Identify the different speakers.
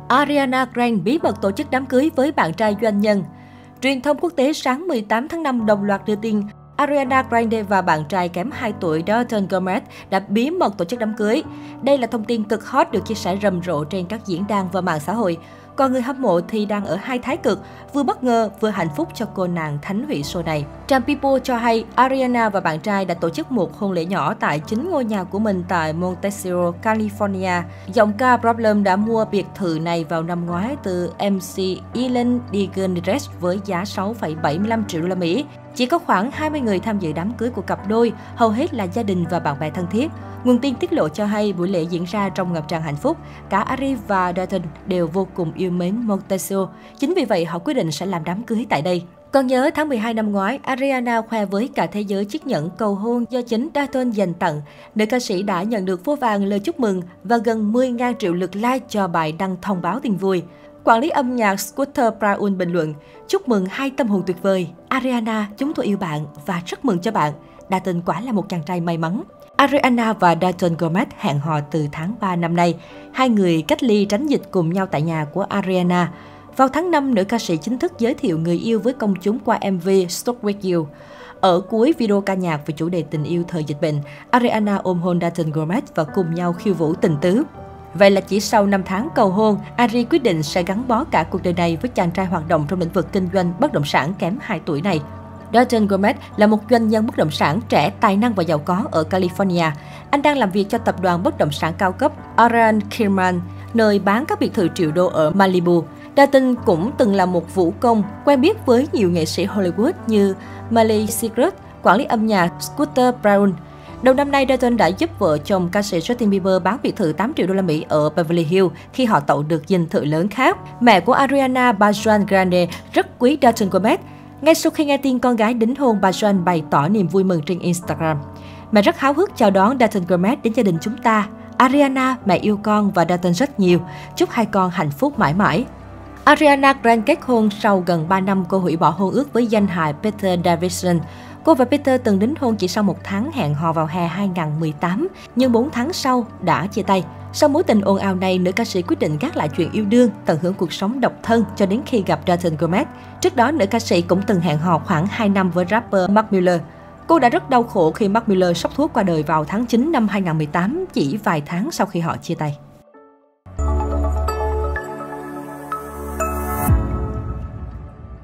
Speaker 1: Ariana Grande bí mật tổ chức đám cưới với bạn trai doanh nhân. Truyền thông quốc tế sáng 18 tháng 5 đồng loạt đưa tin Ariana Grande và bạn trai kém 2 tuổi Dalton Gomez đã bí mật tổ chức đám cưới. Đây là thông tin cực hot được chia sẻ rầm rộ trên các diễn đàn và mạng xã hội. Còn người hâm mộ thì đang ở hai thái cực, vừa bất ngờ vừa hạnh phúc cho cô nàng thánh hủy show này. Trang People cho hay Ariana và bạn trai đã tổ chức một hôn lễ nhỏ tại chính ngôi nhà của mình tại Montecito, California. Giọng ca Problem đã mua biệt thự này vào năm ngoái từ MC Ellen DeGeneres với giá 6,75 triệu đô la Mỹ. Chỉ có khoảng 20 người tham dự đám cưới của cặp đôi, hầu hết là gia đình và bạn bè thân thiết. Nguồn tin tiết lộ cho hay buổi lễ diễn ra trong ngập tràn hạnh phúc. Cả Ari và Dalton đều vô cùng yêu mến Montecito. Chính vì vậy họ quyết định sẽ làm đám cưới tại đây. Còn nhớ tháng 12 năm ngoái, Ariana khoe với cả thế giới chiếc nhẫn cầu hôn do chính Dalton dành tặng. Nữ ca sĩ đã nhận được vô vàn lời chúc mừng và gần 10.000 triệu lượt like cho bài đăng thông báo tin vui. Quản lý âm nhạc Scooter Braun bình luận, chúc mừng hai tâm hồn tuyệt vời. Ariana, chúng tôi yêu bạn và rất mừng cho bạn. Dalton quả là một chàng trai may mắn. Ariana và Dalton Gomez hẹn hò từ tháng 3 năm nay. Hai người cách ly tránh dịch cùng nhau tại nhà của Ariana. Vào tháng 5, nữ ca sĩ chính thức giới thiệu người yêu với công chúng qua MV Stuck With You. Ở cuối video ca nhạc về chủ đề tình yêu thời dịch bệnh, Ariana ôm hôn Dalton Gomez và cùng nhau khiêu vũ tình tứ. Vậy là chỉ sau 5 tháng cầu hôn, Ari quyết định sẽ gắn bó cả cuộc đời này với chàng trai hoạt động trong lĩnh vực kinh doanh bất động sản kém 2 tuổi này. Dalton Gomez là một doanh nhân bất động sản trẻ, tài năng và giàu có ở California. Anh đang làm việc cho tập đoàn bất động sản cao cấp Oran Kirman, nơi bán các biệt thự triệu đô ở Malibu. Dalton cũng từng là một vũ công, quen biết với nhiều nghệ sĩ Hollywood như Miley Cyrus, quản lý âm nhạc Scooter Braun. Đầu năm nay, Dalton đã giúp vợ chồng ca sĩ Justin Bieber bán biệt thự 8 triệu đô la Mỹ ở Beverly Hills khi họ tậu được dinh thự lớn khác. Mẹ của Ariana, bà Joan Grande, rất quý Dalton Gomez. Ngay sau khi nghe tin con gái đính hôn, bà Joan bày tỏ niềm vui mừng trên Instagram. Mẹ rất háo hức chào đón Dalton Gomez đến gia đình chúng ta. Ariana, mẹ yêu con và Dalton rất nhiều. Chúc hai con hạnh phúc mãi mãi. Ariana Grande kết hôn sau gần 3 năm cô hủy bỏ hôn ước với danh hài Peter Davidson. Cô và Peter từng đính hôn chỉ sau 1 tháng hẹn hò vào hè 2018, nhưng 4 tháng sau đã chia tay. Sau mối tình ồn ào này, nữ ca sĩ quyết định gác lại chuyện yêu đương, tận hưởng cuộc sống độc thân cho đến khi gặp Dalton Gomez. Trước đó, nữ ca sĩ cũng từng hẹn hò khoảng 2 năm với rapper Mac Miller. Cô đã rất đau khổ khi Mac Miller sốc thuốc qua đời vào tháng 9 năm 2018, chỉ vài tháng sau khi họ chia tay.